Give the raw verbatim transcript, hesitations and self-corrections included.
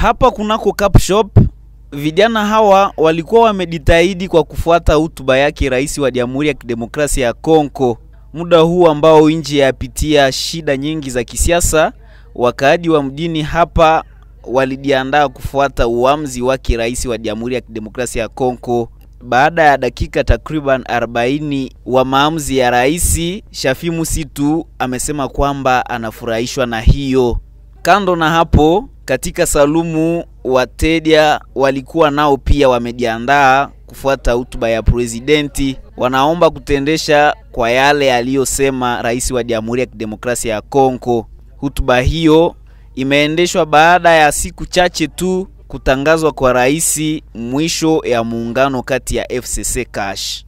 Hapa kunako Cup Shop, vijana hawa walikuwa wamejitahidi kwa kufuata hutuba yake Rais wa Jamhuri ya Kidemokrasia ya Kongo. Muda huu ambao nchi yapitia shida nyingi za kisiasa, wakaaji wa mjini hapa walijiandaa kufuata uamuzi wake Rais wa Jamhuri ya Kidemokrasia ya Kongo. Baada ya dakika takriban arobaini wa maamuzi ya Rais, Shafi Musitu amesema kwamba anafurahishwa na hiyo. Kando na hapo, katika salumu wateja walikuwa nao pia wamejiandaa kufuata hutuba ya presidenti. Wanaomba kutendesha kwa yale aliyosema Rais wa Jamhuri ya Kidemokrasia ya Kongo. Hutuba hiyo imeendeshwa baada ya siku chache tu kutangazwa kwa Rais mwisho ya muungano kati ya F C C Cash.